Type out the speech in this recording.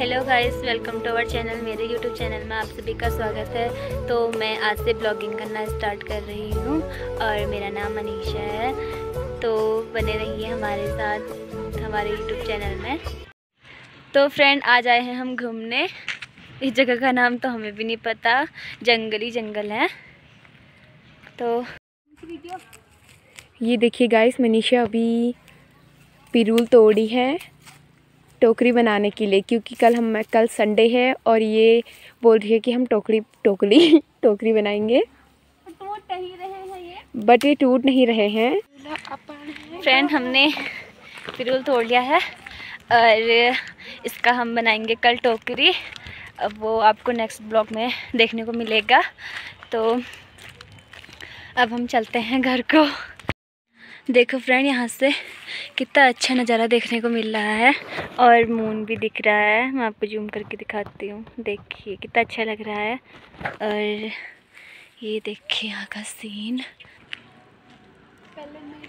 Hello guys, welcome to our channel. मेरे YouTube channel में आप सभी का स्वागत है। तो मैं आज से ब्लॉगिंग करना स्टार्ट कर रही हूँ और मेरा नाम मनीषा है। तो बने रहिए हमारे साथ हमारे यूट्यूब चैनल में। तो फ्रेंड, आज आए हैं हम घूमने। इस जगह का नाम तो हमें भी नहीं पता, जंगली जंगल है। तो ये देखिए गाइस, मनीषा अभी पिरूल तोड़ी है टोकरी बनाने के लिए, क्योंकि कल संडे है और ये बोल रही है कि हम टोकरी बनाएंगे। टूट नहीं रहे हैं ये, बट ये टूट नहीं रहे हैं। फ्रेंड, हमने पिरूल तोड़ लिया है और इसका हम बनाएंगे कल टोकरी। अब वो आपको नेक्स्ट ब्लॉग में देखने को मिलेगा। तो अब हम चलते हैं घर को। देखो फ्रेंड, यहाँ से कितना अच्छा नज़ारा देखने को मिल रहा है और मून भी दिख रहा है। मैं आपको जूम करके दिखाती हूँ। देखिए कितना अच्छा लग रहा है। और ये देखिए यहाँ का सीन। पहले मैं